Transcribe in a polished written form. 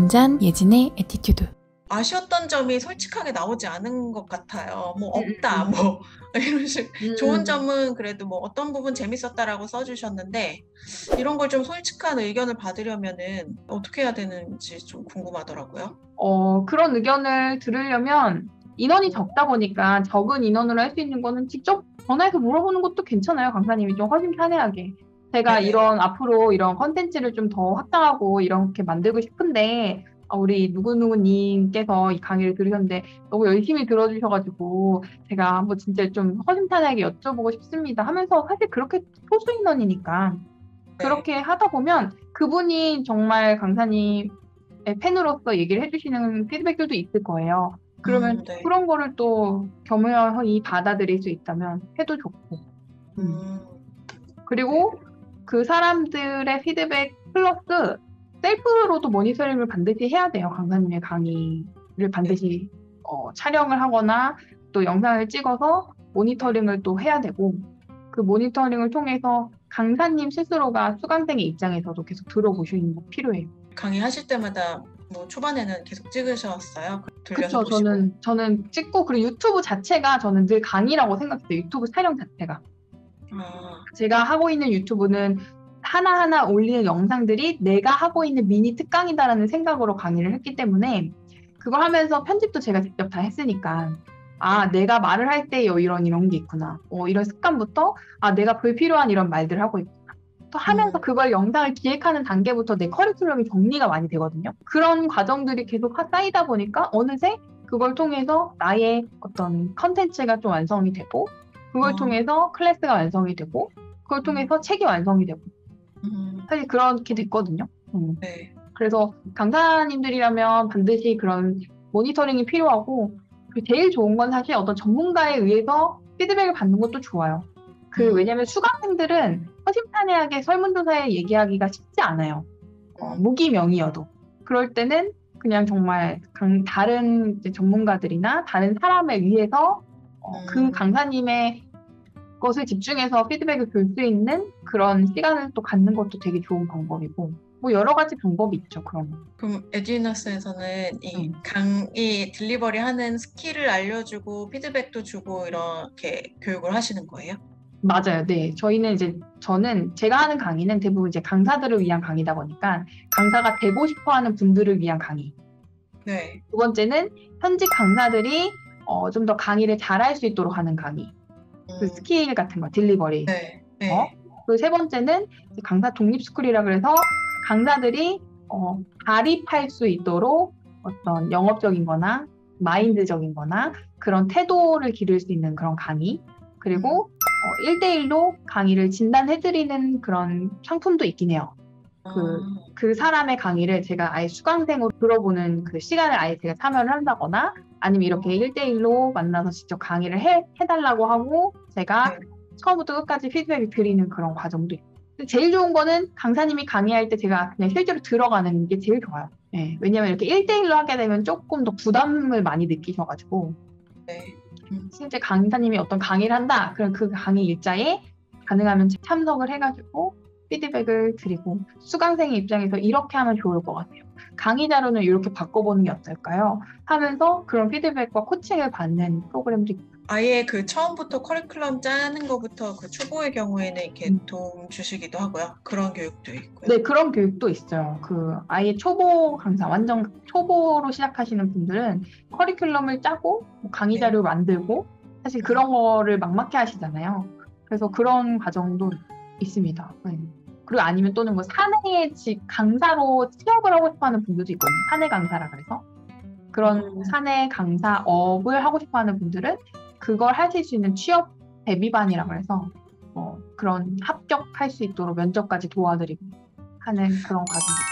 한잔 예진의 에티튜드. 아쉬웠던 점이 솔직하게 나오지 않은 것 같아요. 뭐 음, 없다, 음, 뭐 이런 식. 좋은 음. 점은 그래도 뭐 어떤 부분 재밌었다라고 써주셨는데 이런 걸 좀 솔직한 의견을 받으려면은 어떻게 해야 되는지 좀 궁금하더라고요. 그런 의견을 들으려면 인원이 음, 적다 보니까 적은 인원으로 할 수 있는 거는 직접 전화해서 물어보는 것도 괜찮아요. 강사님이 좀 허심탄회하게. 제가 네네. 앞으로 이런 컨텐츠를 좀 더 확장하고 이렇게 만들고 싶은데, 우리 누구누구님께서 이 강의를 들으셨는데 너무 열심히 들어주셔가지고 제가 한번 진짜 좀 허심탄회하게 여쭤보고 싶습니다 하면서 사실 그렇게 소수 인원이니까 네. 그렇게 하다 보면 그분이 정말 강사님의 팬으로서 얘기를 해주시는 피드백들도 있을 거예요. 그러면 네. 그런 거를 또 겸허히 받아들일 수 있다면 해도 좋고. 음. 음, 네. 그리고 그 사람들의 피드백 플러스 셀프로도 모니터링을 반드시 해야 돼요. 강사님의 강의를 네. 반드시 촬영을 하거나 또 영상을 찍어서 모니터링을 또 해야 되고 그 모니터링을 통해서 강사님 스스로가 수강생의 입장에서도 계속 들어보시는 거 필요해요. 강의하실 때마다 뭐 초반에는 계속 찍으셨어요? 돌려서 그쵸. 보시고. 저는 찍고, 그리고 유튜브 자체가 저는 늘 강의라고 생각해요. 유튜브 촬영 자체가. 아, 제가 하고 있는 유튜브는 하나하나 올리는 영상들이 내가 하고 있는 미니 특강이다라는 생각으로 강의를 했기 때문에 그걸 하면서 편집도 제가 직접 다 했으니까 네. 내가 말을 할 때 이런 게 있구나. 이런 습관부터 내가 불필요한 이런 말들을 하고 있구나. 또 하면서 음, 그걸 영상을 기획하는 단계부터 내 커리큘럼이 정리가 많이 되거든요. 그런 과정들이 계속 쌓이다 보니까 어느새 그걸 통해서 나의 어떤 컨텐츠가 좀 완성이 되고 그걸 어, 통해서 클래스가 완성이 되고 그걸 음, 통해서 책이 완성이 되고 음, 사실 그렇게 됐거든요. 네. 그래서 강사님들이라면 반드시 그런 모니터링이 필요하고 제일 좋은 건 사실 어떤 전문가에 의해서 피드백을 받는 것도 좋아요. 음, 왜냐면 수강생들은 허심탄회하게 설문조사에 얘기하기가 쉽지 않아요. 음, 무기명이어도. 그럴 때는 그냥 정말 다른 이제 전문가들이나 다른 사람에 의해서 그 음. 강사님의 것을 집중해서 피드백을 줄 수 있는 그런 시간을 또 갖는 것도 되게 좋은 방법이고, 뭐 여러 가지 방법이 있죠, 그런. 그럼 에듀너스에서는 이 음. 강의 딜리버리 하는 스킬을 알려주고 피드백도 주고 이렇게 교육을 하시는 거예요? 맞아요. 네. 저는 제가 하는 강의는 대부분 이제 강사들을 위한 강의다 보니까 강사가 되고 싶어 하는 분들을 위한 강의. 네. 두 번째는 현직 강사들이 좀 더 강의를 잘할 수 있도록 하는 강의. 그 음, 스킬 같은 거, 딜리버리. 네. 어? 네. 그리고 세 번째는 이제 강사 독립 스쿨이라 그래서 강사들이 자립할 수 있도록 어떤 영업적인 거나 마인드적인 거나 그런 태도를 기를 수 있는 그런 강의. 음, 그리고 1대1로 강의를 진단해드리는 그런 상품도 있긴 해요. 그, 아, 그 사람의 강의를 제가 아예 수강생으로 들어보는 그 시간을 아예 제가 참여를 한다거나 아니면 이렇게 1대1로 만나서 직접 강의를 해달라고 하고 제가 네. 처음부터 끝까지 피드백을 드리는 그런 과정도 있고. 제일 좋은 거는 강사님이 강의할 때 제가 그냥 실제로 들어가는 게 제일 좋아요. 네, 왜냐면 이렇게 1대1로 하게 되면 조금 더 부담을 많이 느끼셔가지고 네. 음, 실제 강사님이 어떤 강의를 한다. 그럼 그 강의 일자에 가능하면 참석을 해가지고 피드백을 드리고 수강생의 입장에서 이렇게 하면 좋을 것 같아요. 강의 자료는 이렇게 바꿔보는 게 어떨까요? 하면서 그런 피드백과 코칭을 받는 프로그램도 있고. 아예 그 처음부터 커리큘럼 짜는 것부터 그 초보의 경우에는 이렇게 음. 도움 주시기도 하고요. 그런 교육도 있고요. 네, 그런 교육도 있어요. 아예 초보 강사, 완전 초보로 시작하시는 분들은 커리큘럼을 짜고 뭐 강의 네. 자료 만들고 사실 음, 그런 거를 막막해 하시잖아요. 그래서 그런 과정도 있습니다. 네. 그리고 아니면 또는 뭐 사내 강사로 취업을 하고 싶어 하는 분들도 있거든요. 사내 강사라 그래서. 그런 어, 사내 강사업을 하고 싶어 하는 분들은 그걸 하실 수 있는 취업 대비반이라 그래서 그런 합격할 수 있도록 면접까지 도와드리고 하는 그런 과정도